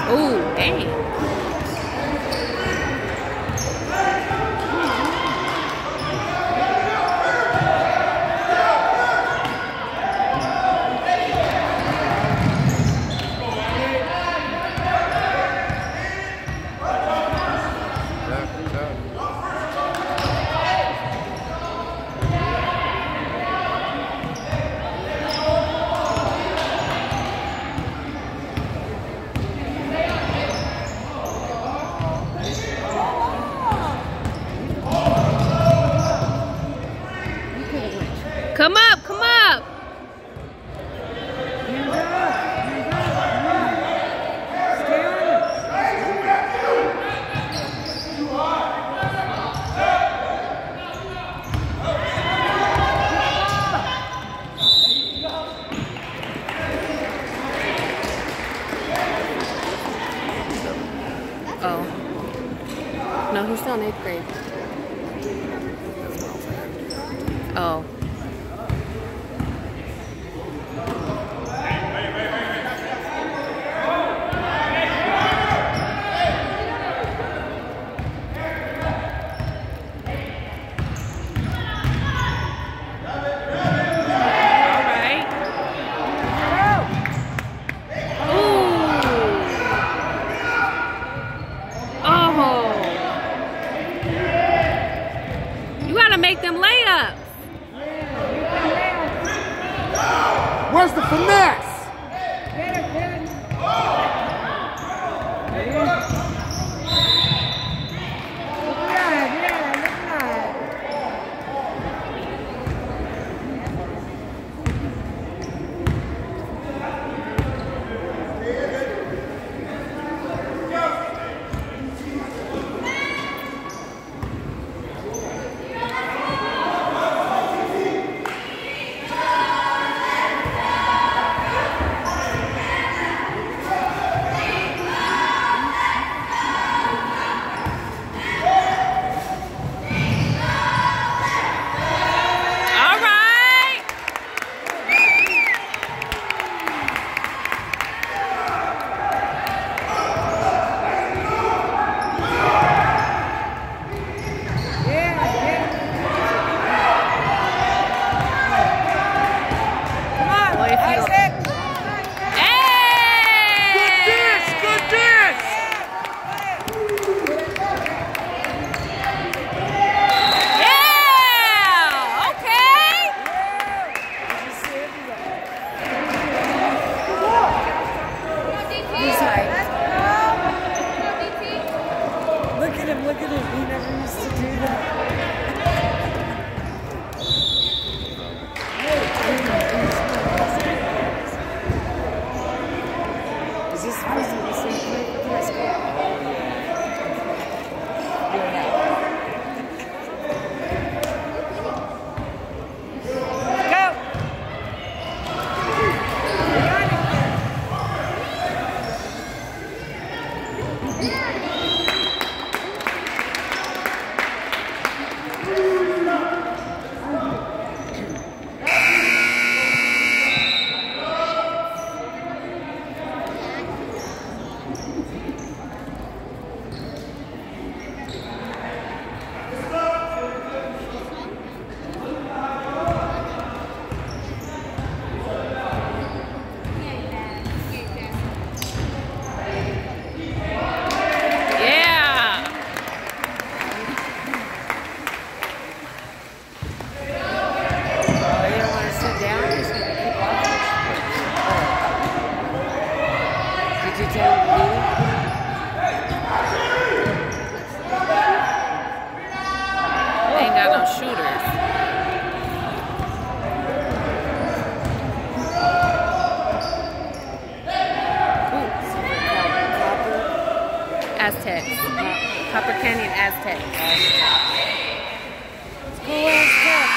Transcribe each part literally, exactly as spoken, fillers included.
Ooh, dang. Come up, come up. Oh. No, he's still in eighth grade. Oh. Make them layups. Where's the finesse? Aztecs. Copper Canyon Aztecs. Let's go Aztecs.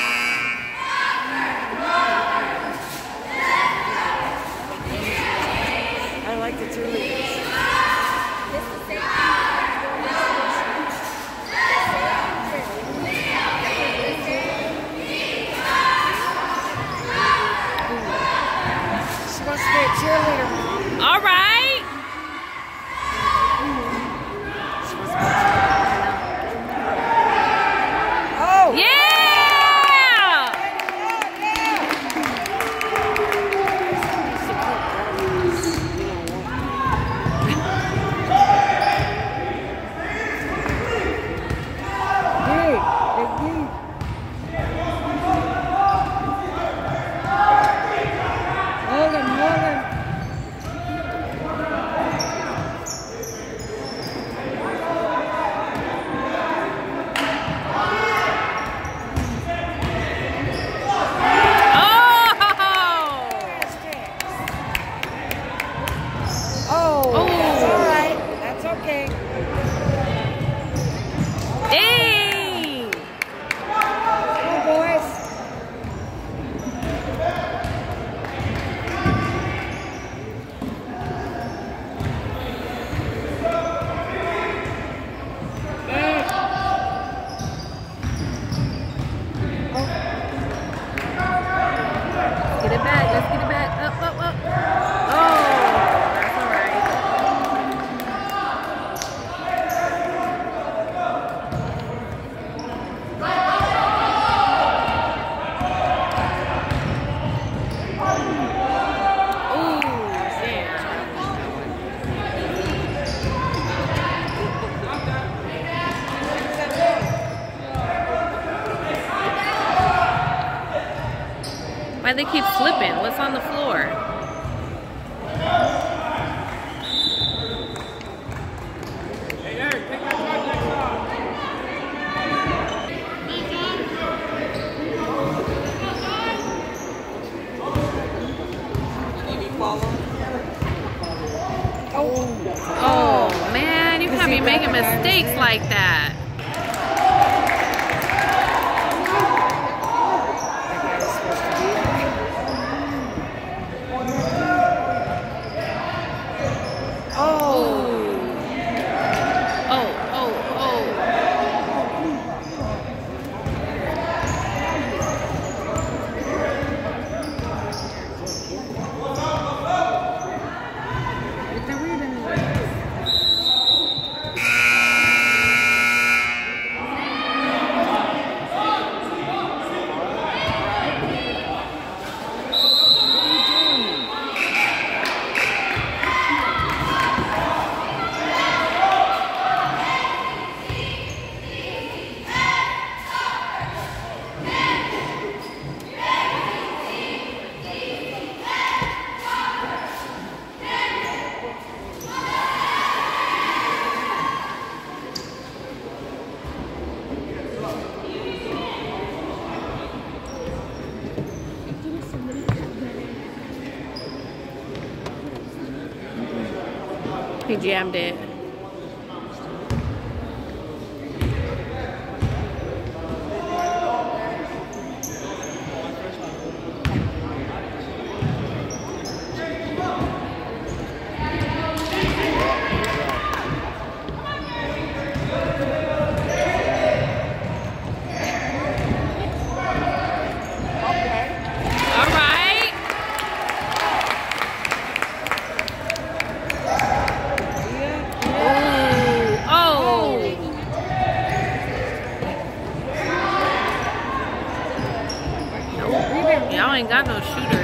I like the two leaders. All right. Why they keep slipping? What's on the floor? Oh man, you can't be making mistakes like that. He jammed it. Y'all ain't got no shooters.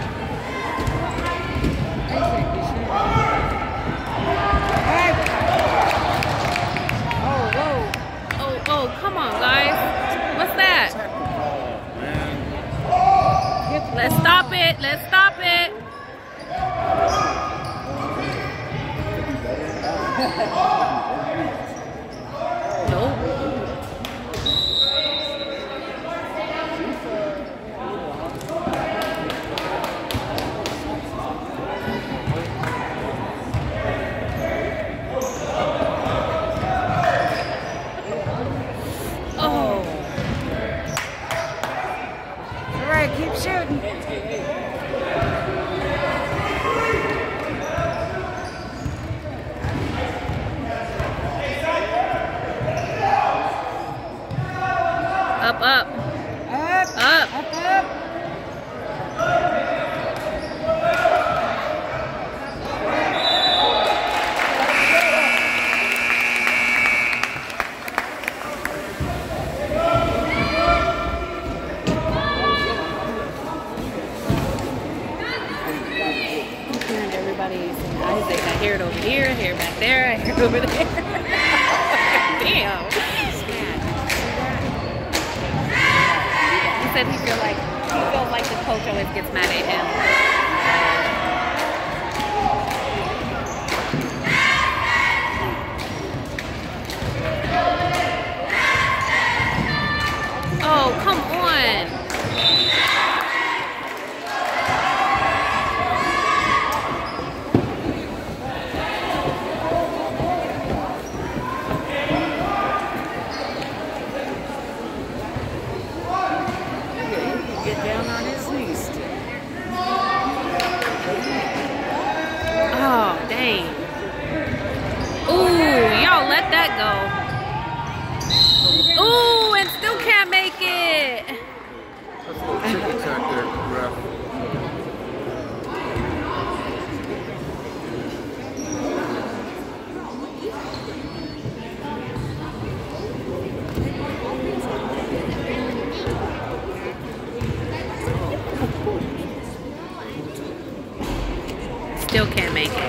Oh, whoa. Oh, oh, come on, guys. What's that? Let's stop it. Let's stop it. Nope. Keep shooting. Up, up. Up. Up. Up, up. I hear it over here, I hear it back there, I hear it over there. Damn. He said he feel like he feels like the coach always gets mad at him. Oh, come on. Get down on his knees. Oh, dang. Ooh, y'all let that go. Ooh, and still can't make it. That's a little tick attack there, ref. Still can't make it.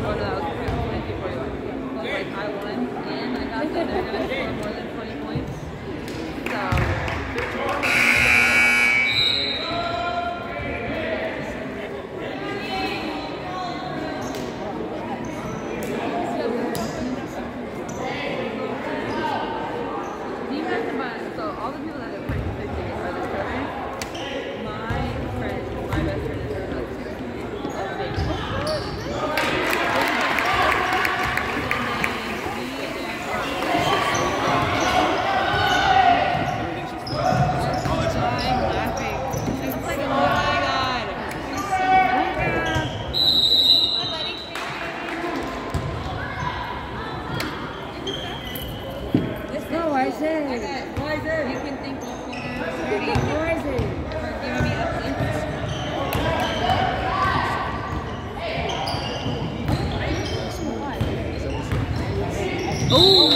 Oh, no, that was fifty forty-one. So like I won, and I got that they're gonna score more than twenty points. So. All the people that have purchased their tickets for this program, my friend, my best friend is her husband. I'm laughing. It's like, oh my god. Let's go, Isaac. You can thank me for giving me updates. Ooh!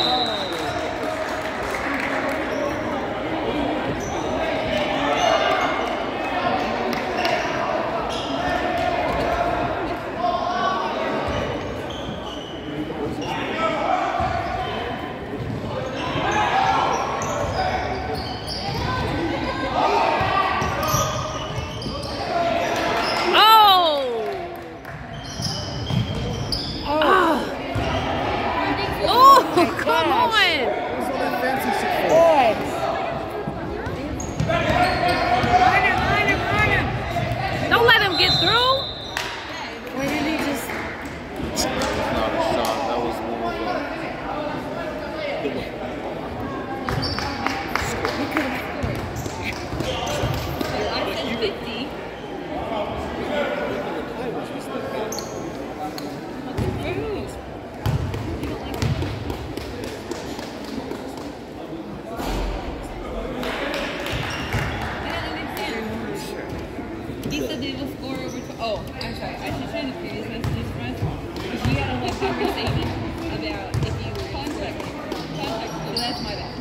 Come on! What's all that fancy shit for? Boys. Run him, run him, run him. Don't let him get through. Why didn't he just... That's not a shot. That was more of a... He could have scored. I said fifty. He said they will score over. Oh, I'm sorry. I should show you the previous messages from us. We had a whole conversation about if you contact contact. So that's my bad.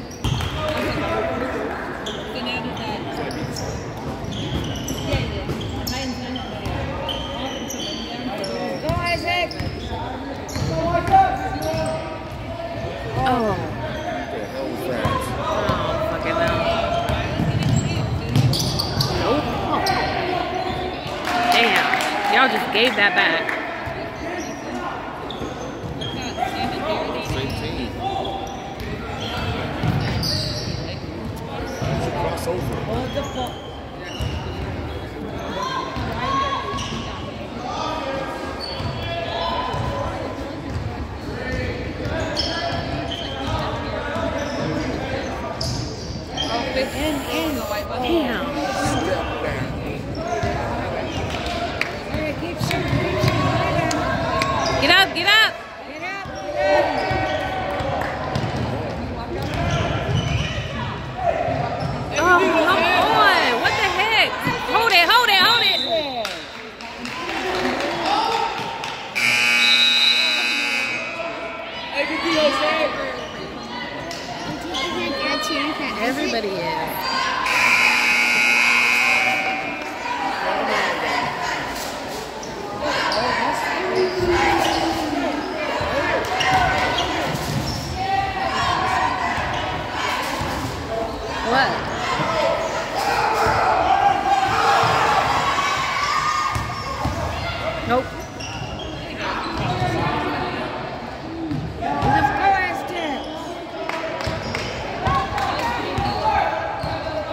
So now does that? Yeah, it is. I intend to Go, Isaac. Oh. What the hell was that? Oh, fucking hell. Damn, y'all just gave that back. eighteen. It's a crossover. Hold the ball. In, in. Damn. Step back. All right, keep shooting, keep shooting. Get up, get up. Get up, get Oh, come on. What the heck? Hold it, hold it, hold it. Everybody is. What? Nope. Let's go, Aztec.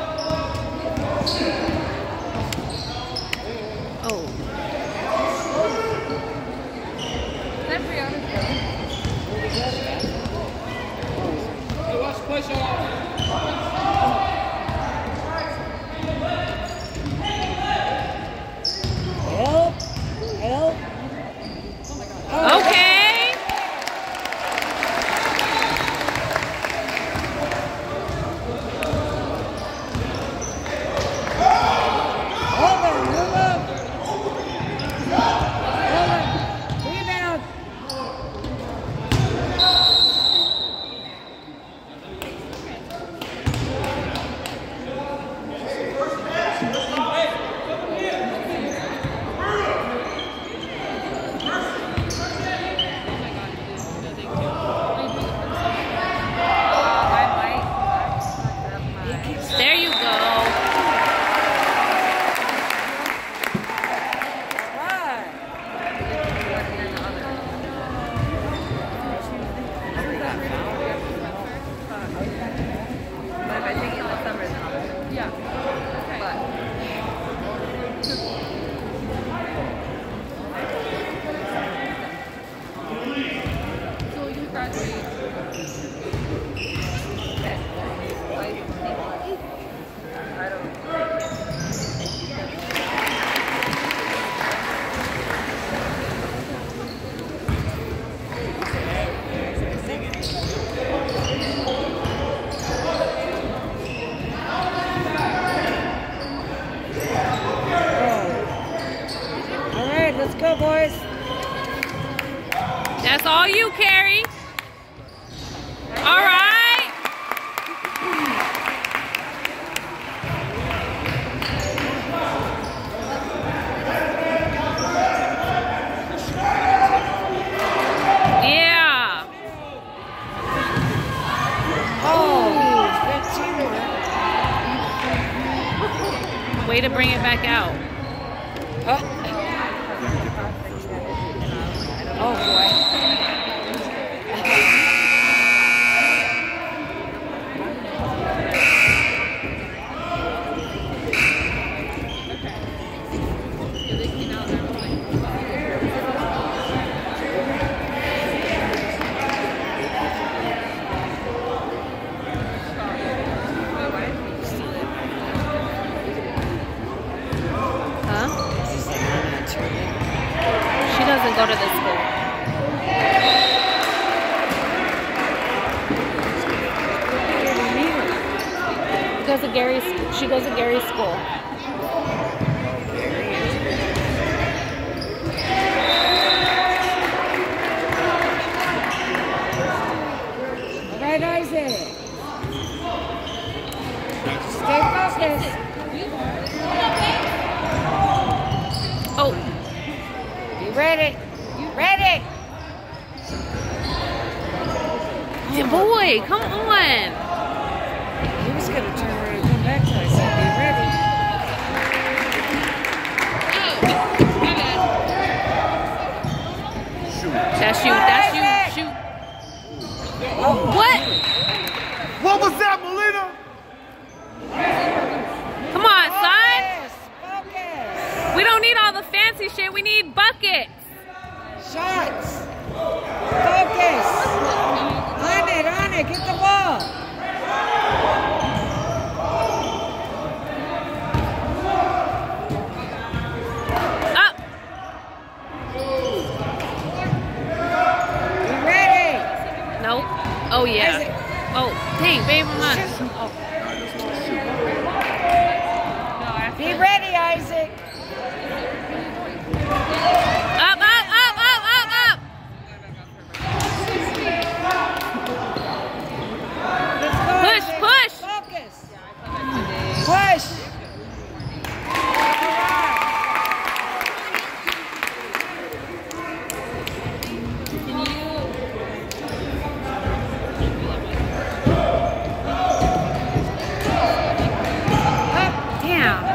That's all you, Carrie. All right. Yeah. Oh, good teamwork. Way to bring it back out. Oh, oh boy. She doesn't go to this school. She goes to Gary's. She goes to Gary's school. All right, Isaac. Stay focused. Oh. Be ready. Ready. Yeah, boy, come on. He was going to turn around and come back to us. I said, be ready. That's you. That's you. Shoot. What? What was that, Molina? Come on, son. Focus. Focus. We don't need all the fancy shit. We need buckets. Shots. Focus. On it, on it. Get the ball. Up. Be ready. Nope. Oh, yeah. Oh, dang, babe, I'm not. Oh. Be ready, Isaac. Up, up, up, up, up, up. Let's go, Push, Isaac. push. Focus. Push. Damn.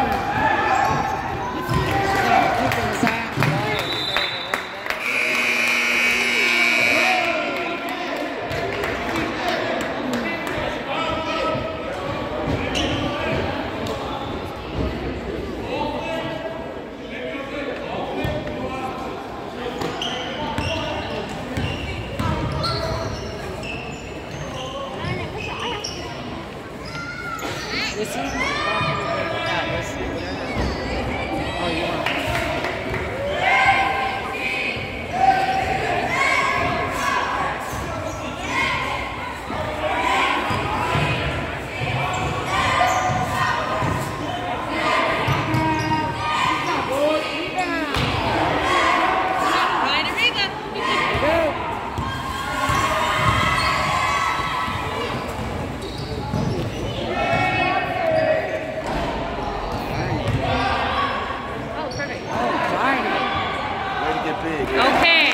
Listen. Listen. Oh, you want Okay.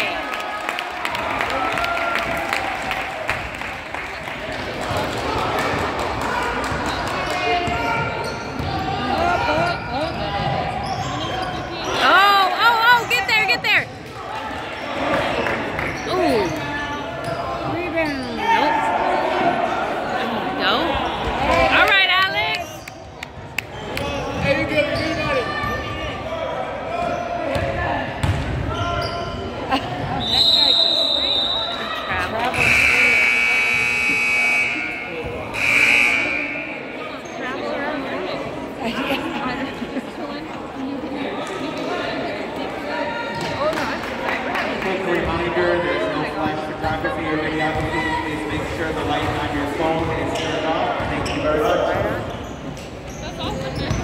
Oh, oh, oh, get there, get there. Ooh. rebound. Nope. No. All right, Alex. Hey, you good? You got it. Quick reminder, there's no flash photography or videography. Please make sure the light on your phone is turned off. Thank you very much. That's awesome, man.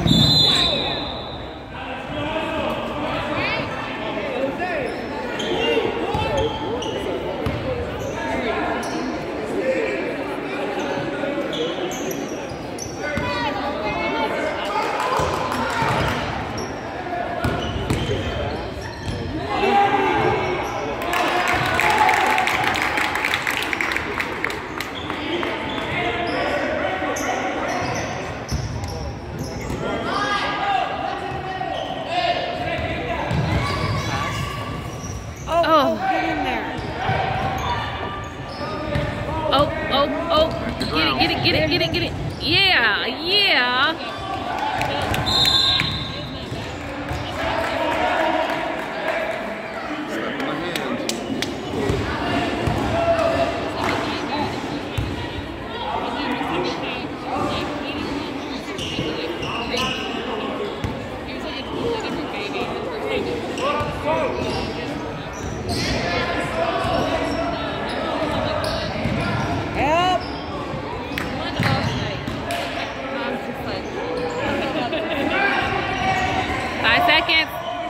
get it, get it, get it, get it. Yeah, yeah. Slap on the hand. Help! Five seconds.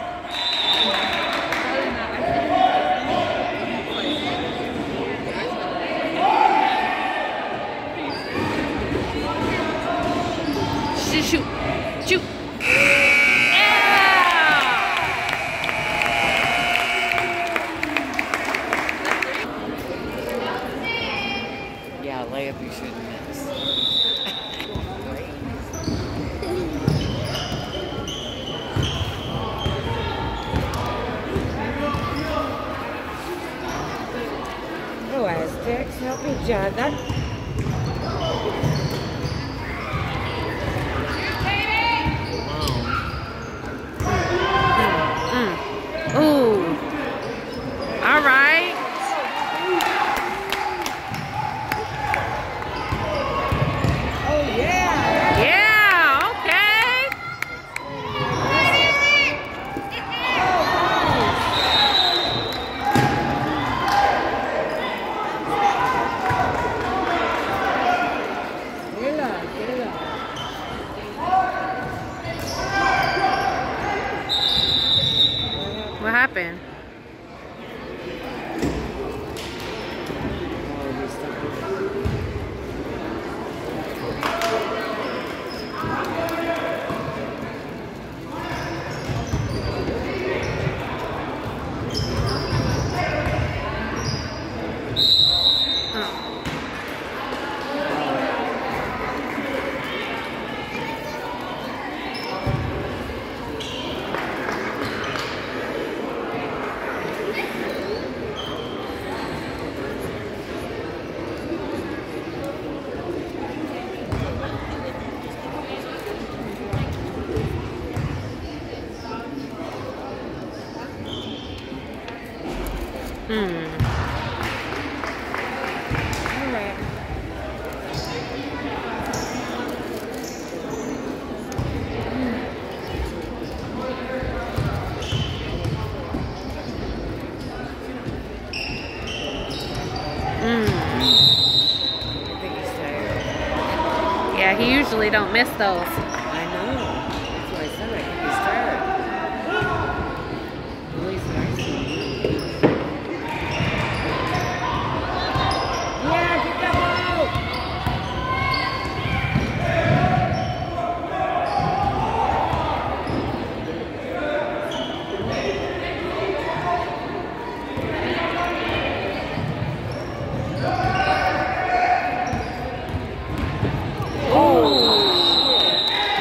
Shoot, shoot, shoot. Yeah, layup you shouldn't miss. Oh, Aztecs, help each other. Mm. Ooh. All right. Oh, yeah. Yeah, okay. Get it up, get it up. What happened? Oh, he's stuck. Hmm. All right. Mm. I think he's tired. Yeah, he usually don't miss those. I know. That's why I said I think he's tired. At least I see. Yeah, get that ball! Oh.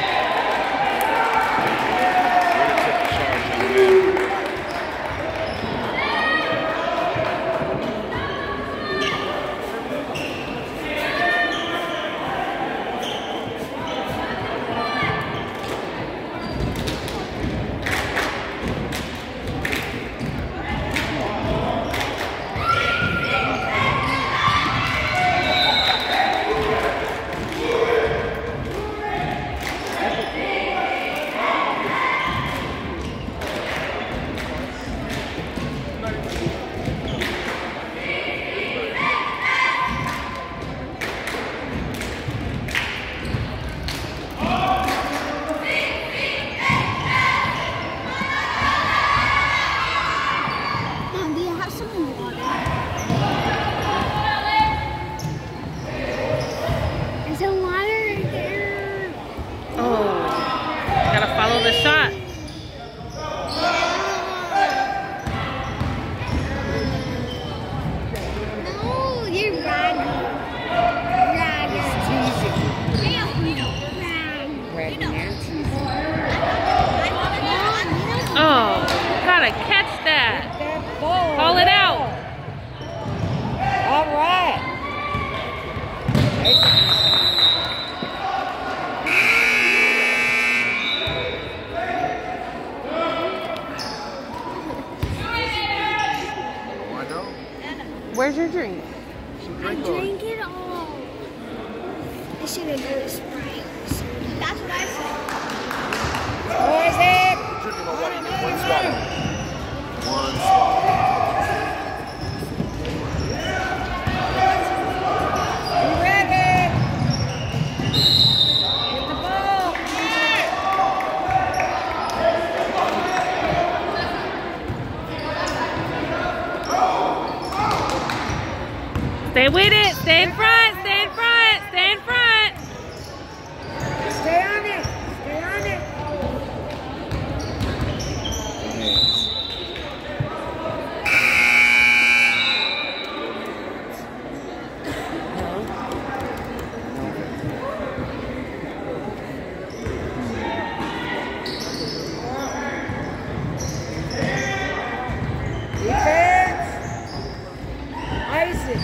where's your drink? I drank it all. I should have done a Sprite. That's what I said. What is it? Drinking my water. One swallow. One swallow. You ready? Get the ball. Stay with it. Stay in front. Stay in front. Stay in front. Stay on it. Stay on it. Defense. Isaac.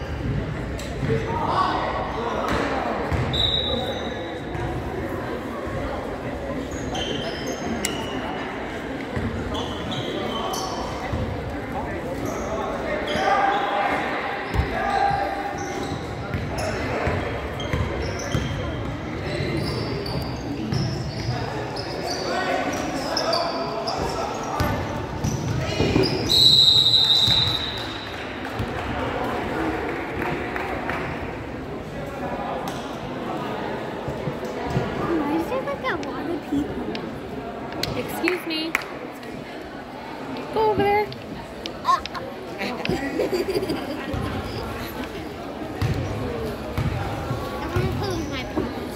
Why is there like a lot of people? Excuse me. Go over there. I want to close my palms.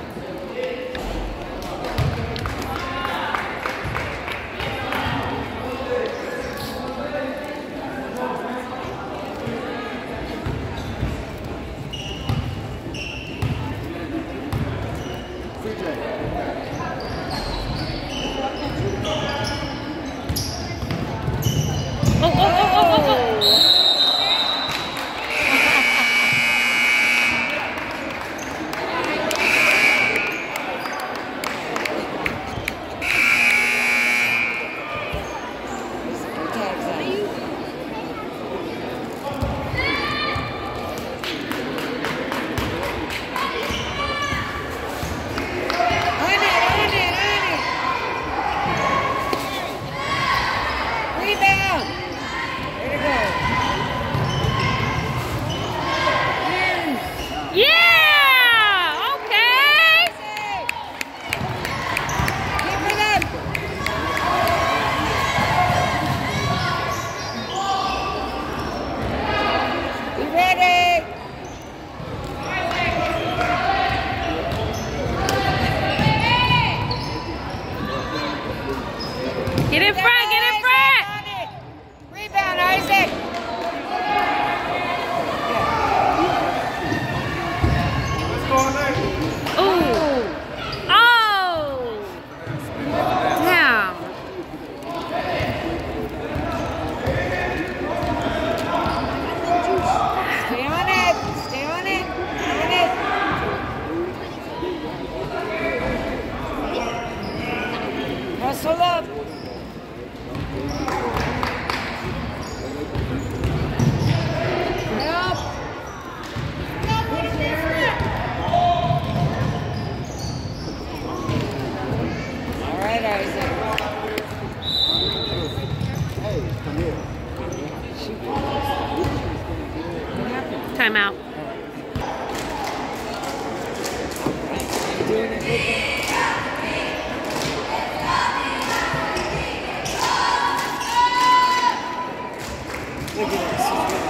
Oh, oh, oh, oh, oh, oh. On it, on it, on it. Rebound. Way to go. Yeah! Okay! Keep it up. You ready? Get in front, get in front! On it. Rebound, Isaac. Ooh. Oh! Damn. Stay on it. Stay on it. On it. Hustle up. Help. All right, Isaac. Time out. Doing it with him. Look at this.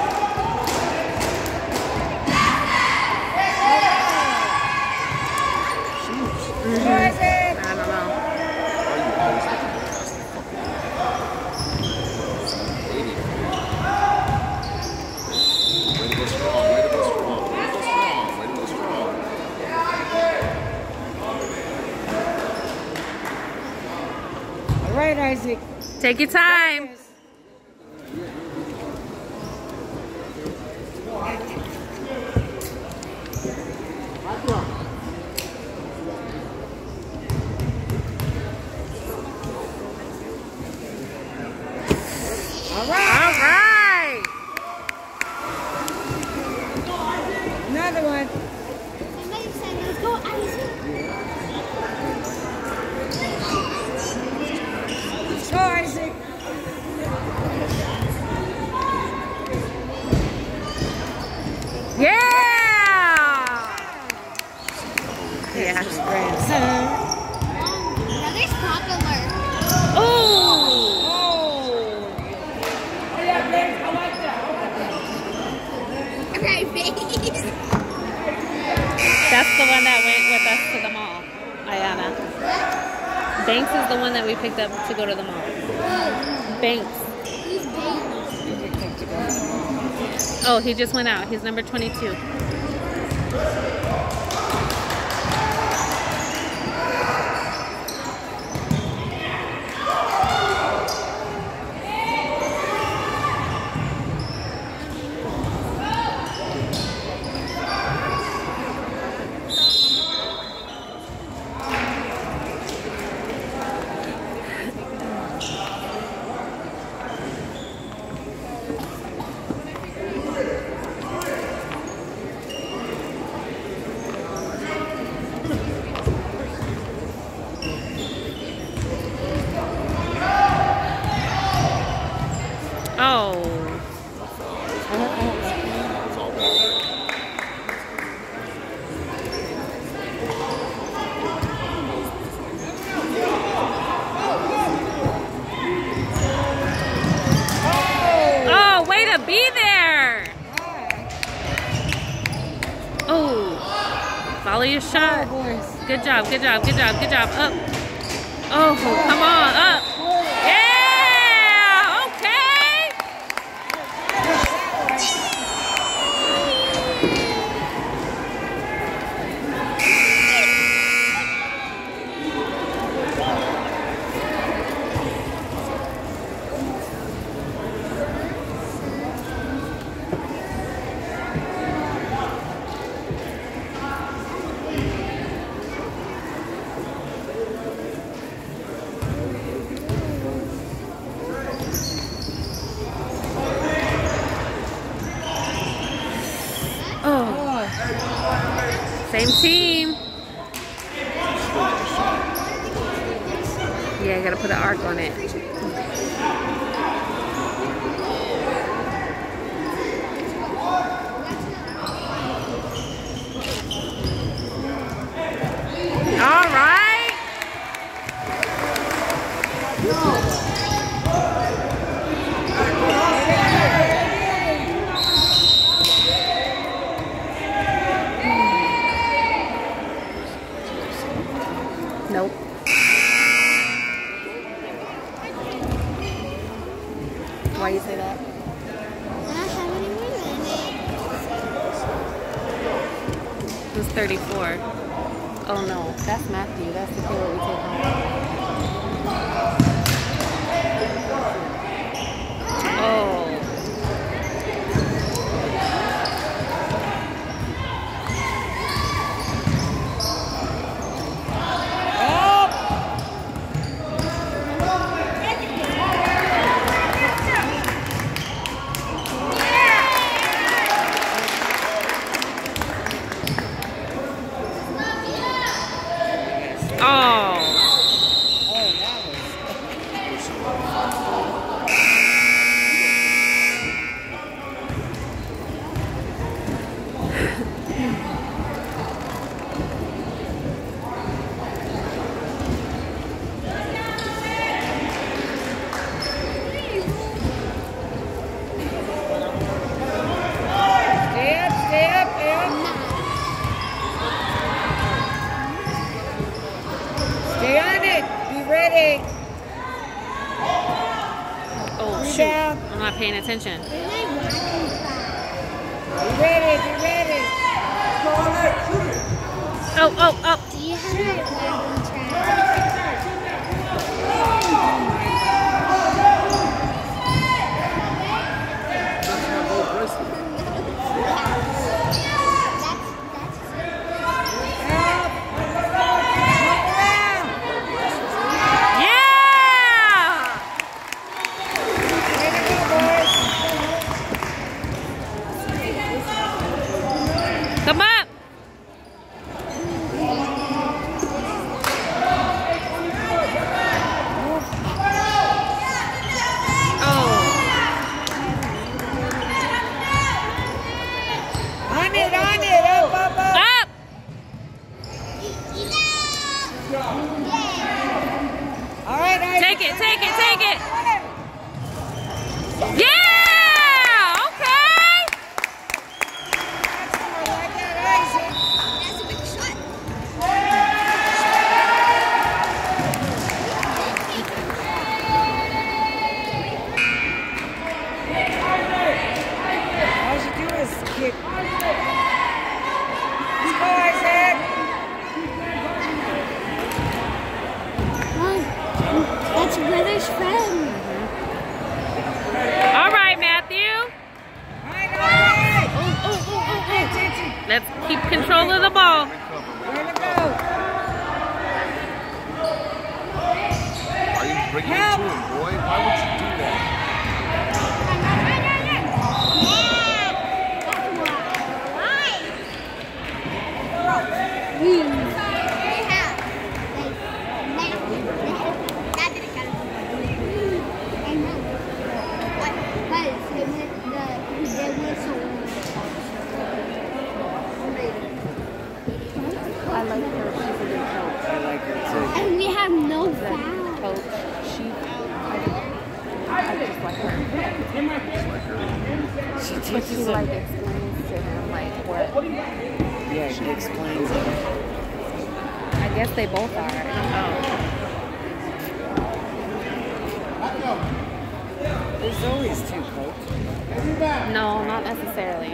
Isaac. I don't know. Way to go strong, way to go strong, way to go strong, way to go strong. All right, Isaac. Take your time. All right. All right. That's the one that went with us to the mall, Ayana. Banks is the one that we picked up to go to the mall. Banks. Oh, he just went out. He's number twenty-two. Oh. Oh, way to be there. Oh. Follow your shot. Good job, good job, good job, good job. Up. Oh, come on, up. Yeah, okay. Same team. Yeah, I gotta put an arc on it. All right. Nope. Why you say that? Who's thirty-four? Oh no, that's Matthew. That's the kid that we take home. Oh. Oh, shoot. I'm not paying attention. Be ready, be ready. Oh, oh, oh. Do you have a wagon track? Come up! control of the ball. Way to go. Why are you bringing it to him, boy? Why would you do that? I like her. She's a good coach. I like her too. And we have no foul. Coach. She. I just like her. She But teaches she him. like explains to him like what. Yeah, she explains it. I guess they both are. I don't know. There's always two coaches. No, not necessarily.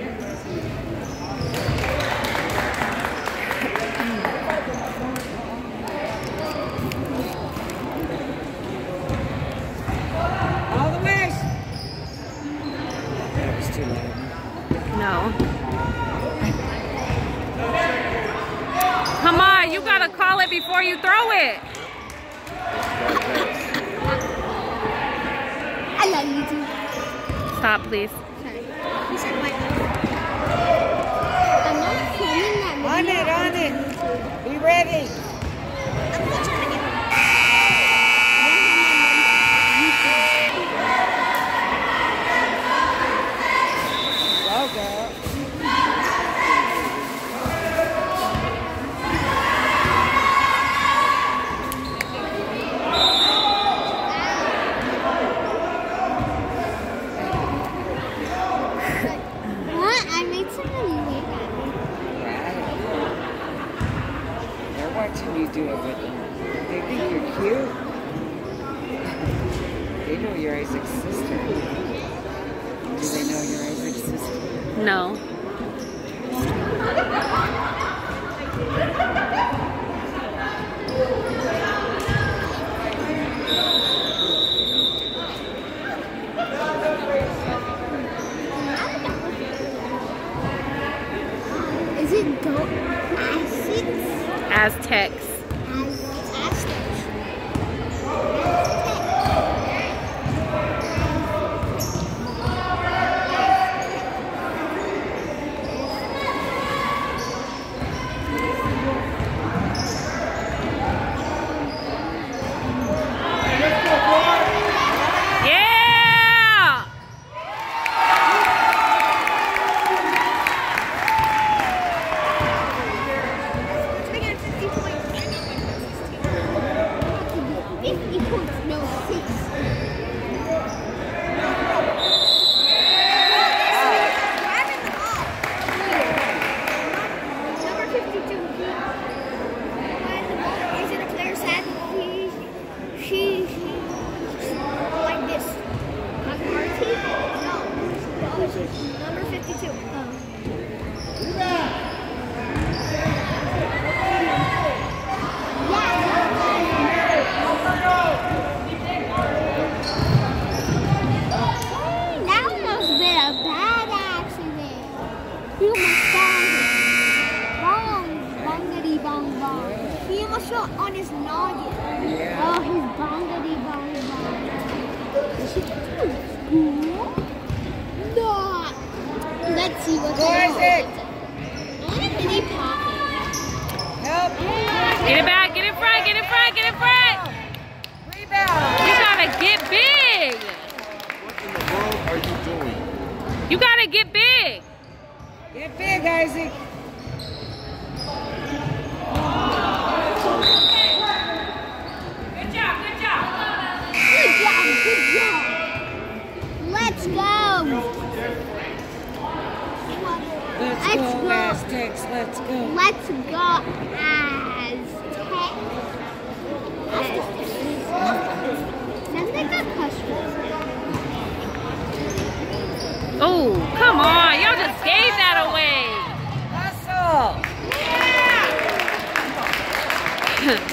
All the way. That was too loud. No. Come on, you gotta call it before you throw it. I love you too. Stop, please. Sorry. You said my I'm not filming that video. On it, on it. Be ready. I'm not trying to get Go, girl. What? I made somebody wave at me. Right. They're watching you do it with them. They think you're cute. They know you're Isaac's sister. Do they know you're Isaac's sister? No. Is it goat acids? Aztecs. As Aztecs. Yeah! fifty points. fifty points, no six. Grabbing the ball. Number fifty-two. When the ball is in a player's hand, he, she, she, like this. On our team? No. The other team. Number fifty-two. Oh. That almost been a bad accident. He almost fell. Bong, bongity bong bong. He almost fell on his noggin. Yeah. Oh, his bongity bong bong. Is he doing school? No. Let's see what's Go, Isaac. What if he pocket? Help. Get it back, get in front, get in front, get in front. Rebound. You gotta get big. What in the world are you doing? You gotta get big. Get big, Isaac. Good job, good job. Good job, good job. Let's go. Let's, Let's go, go. Aztecs. Let's go. Let's go, Aztec. Sounds like a question. Oh, come on. Y'all just gave that away. Hustle.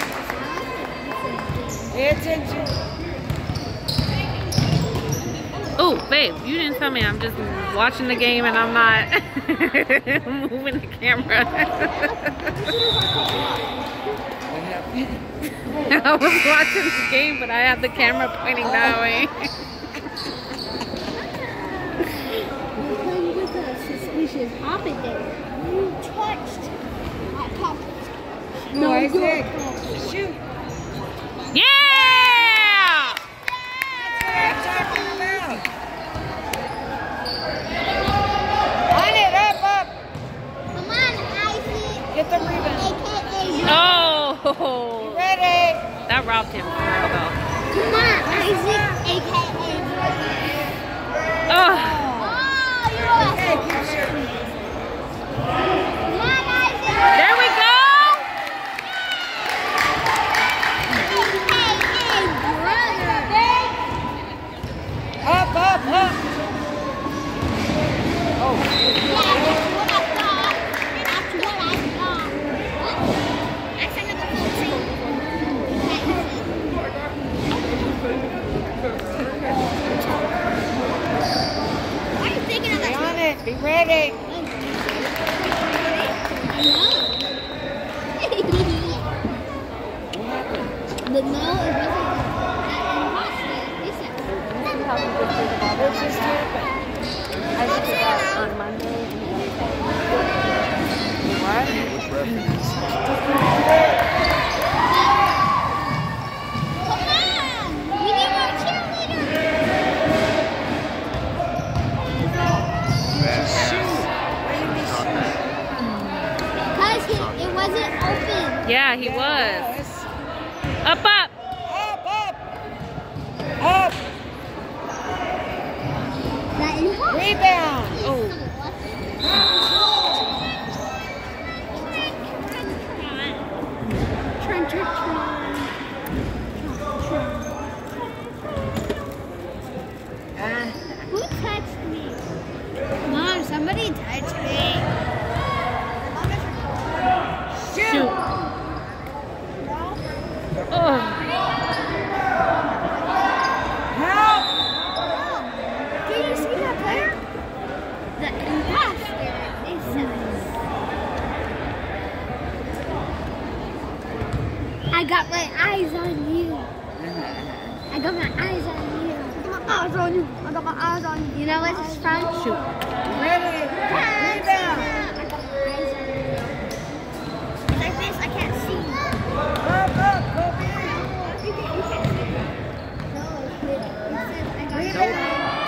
Pay attention. Oh, babe, you didn't tell me. I'm just watching the game and I'm not moving the camera. I was watching the game, but I had the camera pointing that way. With a suspicious hop in there. You touched my pop. No, I said, shoot. Yeah! On it, up, up. Come on, Isaac. Get the rebound. A K A. Oh! Ready. That robbed him for real, though. Come on, Isaac. A K A. Oh! Oh, you're awesome. Come on, Isaac. There we go! A K A, brother. Up, up, up. Oh. Yeah, that's what I thought. That's what I thought. What? I said number fourteen. Why are you thinking of Be that? on it. Be ready. But no, it wasn't that What just happened? I looked it up on Monday. What? Come on! We need more cheerleaders! Because it wasn't open. Yeah, he was. Up, up! Up, up. Up. That is Rebound. Oh. Try, try, try. Who touched me? Mom, somebody touched me. Shoot. Oh. Help. Did you see that player? The imposter. They said. I got my eyes on you. I got my eyes on you. I got my eyes on you. I got my eyes on you. You know what it's from? Shoot. Ready. Rebound. I got my eyes on you. Like this, I can't see. Up, up. Go back. You can't, you can't see. No, it says I got Rebound.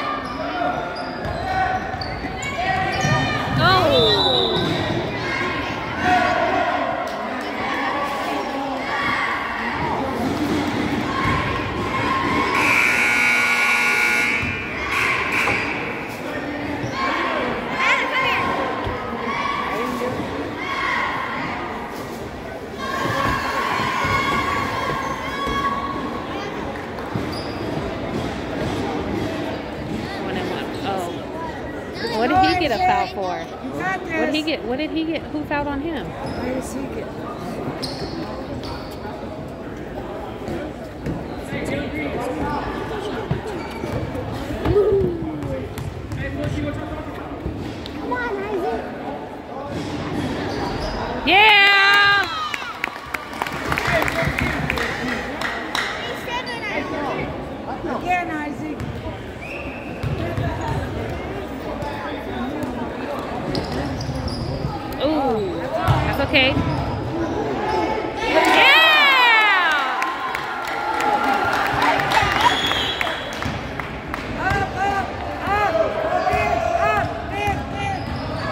Oh. What did he get a foul for? You got this. What did he get? What did he get? Who fouled on him? Where does he get? Come on, Isaac. Yeah! Again, Isaac. Ooh, that's okay. Yeah! Up, up, up. Go big, up, big, big.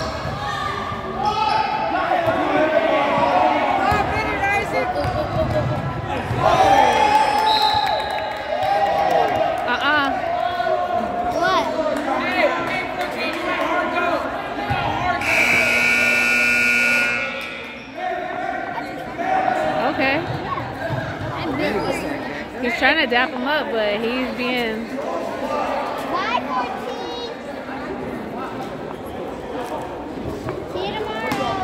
Up, hit it, Isaac. Uh-uh. What? Okay. I'm busy. He's trying to dap him up, but he's being... Bye, fourteen. See you tomorrow.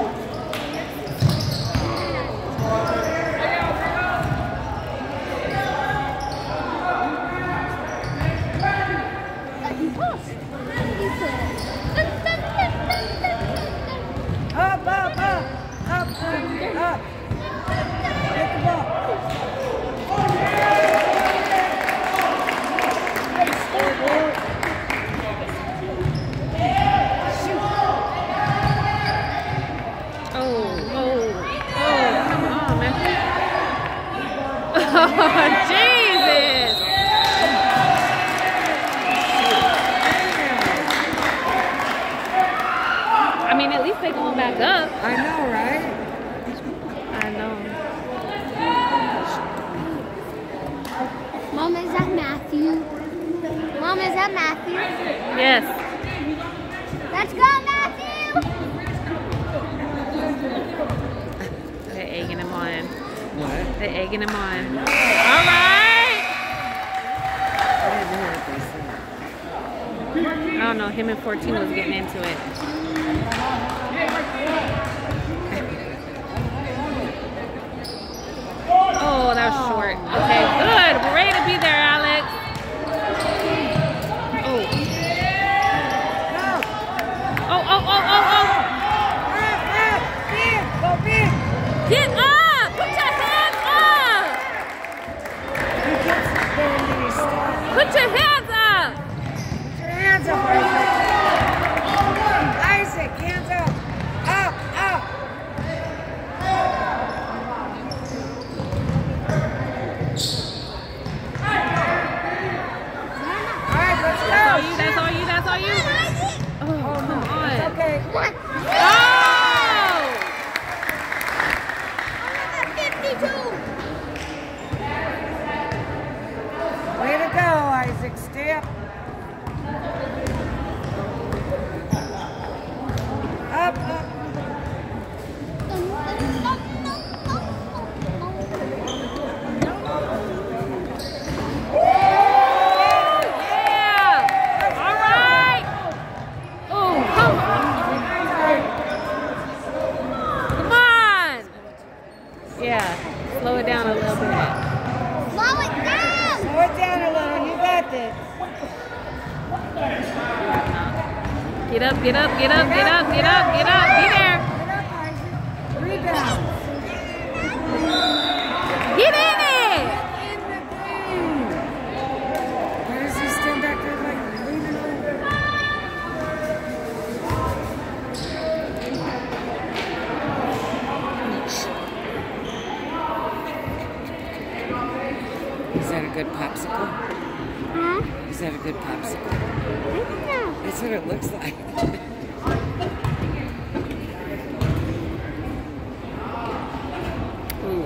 mean, at least they're going back up. I know, right? I know. Mom, is that Matthew? Mom, is that Matthew? Yes. Let's go, Matthew! They're egging him on. What? They're egging him on. All right. I don't know. Him and fourteen was getting into it. Oh, that was short. Okay, good. We're ready to be there, Alex. Oh. Oh, oh, oh, oh, oh. Go big! Get up! Put your hands up! Put your hands up! Put your hands up, Isaac! Isaac, hands up! Up, up! Alright, let's go! That's all you, that's all you, that's all you. Oh, come on. Okay. Oh! Way to go, Isaac. Stay up. Up, up. Yeah! All right! Oh, come on! Come on! Yeah, slow it down a little bit. Slow it down! Slow it down a little. You got this. Get up, get up, get up, get up, get up, get up, be there. Get up, Isaac. Rebound. Get in it! In the game. Why does he stand back there like leaning over? Is that a good popsicle? Huh? Is that a good popsicle? I don't know. That's what it looks like. Ooh.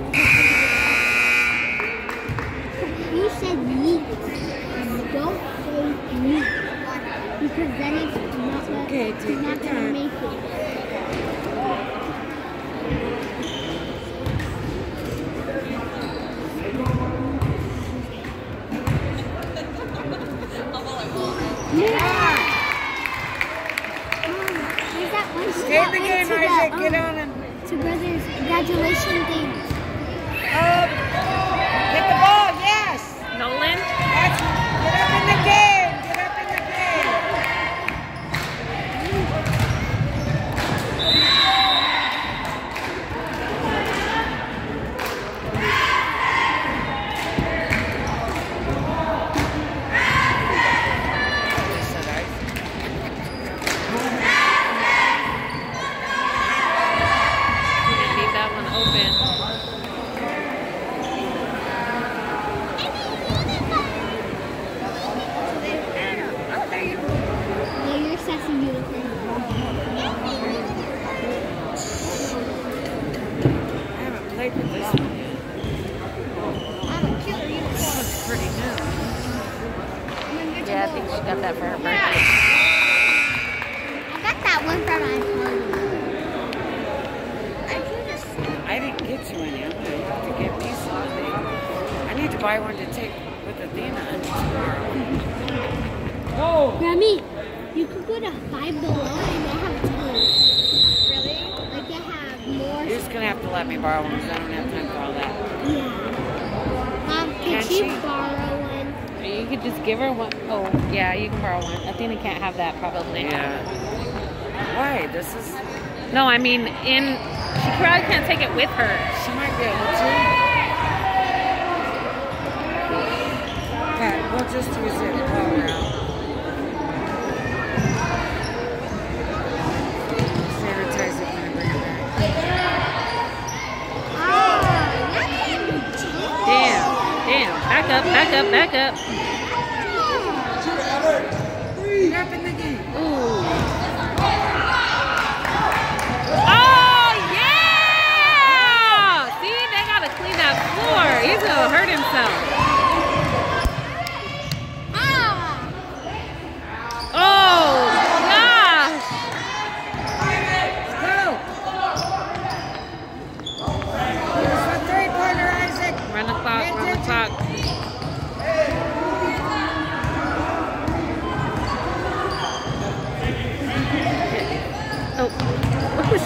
You said meat. Don't say meat. Because then it's not, Okay, it's take your not going to time. make it. Stay in the game, Isaac. Get on him. To brother's graduation thing. Up. Get the ball. Yes. Nolan? That's, get up in the game. Get up in the game. Leave that one open. Yeah, you're sassy unicorn. I haven't played with this one yet. I'm a killer unicorn. This looks pretty new. Yeah, I think she got that for her birthday. I got that one for my party. I should just. I didn't get you any. I'm gonna have to get me something. I need to buy one to take with Athena tomorrow. Oh! Grammy, you could go to Five Below and they have two. Really? Like they have more. You're just gonna have to let me borrow one because I don't have time for all that. Yeah. Um, can, Can she, she? borrow one? You could just give her one. Oh, yeah, you can borrow one. Athena can't have that probably. Yeah. Why? This is. No, I mean, in she probably can't take it with her. She might be able to. Okay, we'll just use it while we're out. Sanitize it when I bring it back. Oh, that's Damn, damn. Back up, back up, back up. Get up in the game. Ooh.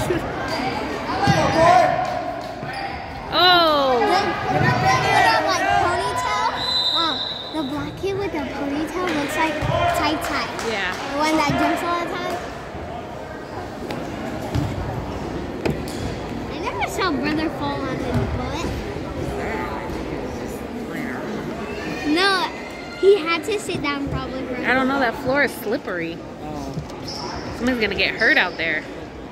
Oh! The, the like ponytail. Oh, the black kid with the ponytail looks like Tai Tai. Yeah. The one that jumps all the time. I never saw brother fall on his butt. No, he had to sit down probably for a I don't know, that floor is slippery. Somebody's gonna get hurt out there.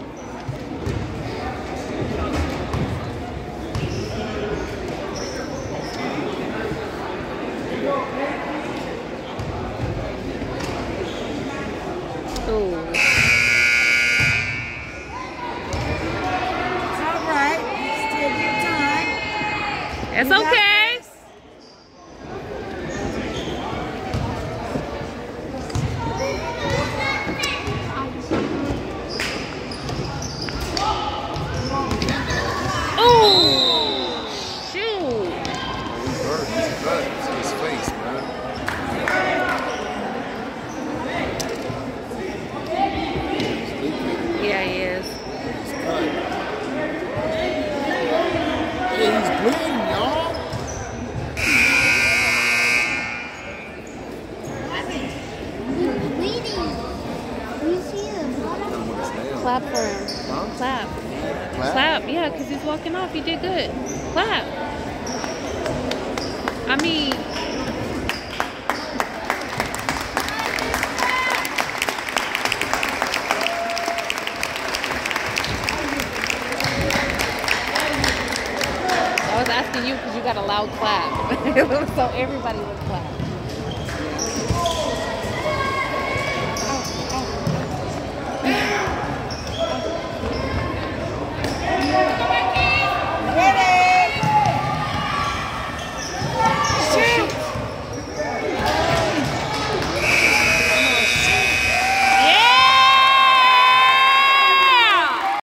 Ooh. It's all right. Still good time. It's You got okay. Oh, shoot. He's hurt. He's cut. It's his face, man. Yeah, he is. He's cut. Yeah, he's bleeding, y'all. He's bleeding. You see the blood? Clap for him. Huh? Clap. Clap? Clap, yeah, because he's walking off. You did good. Clap. I mean, I was asking you because you got a loud clap. So everybody would clap.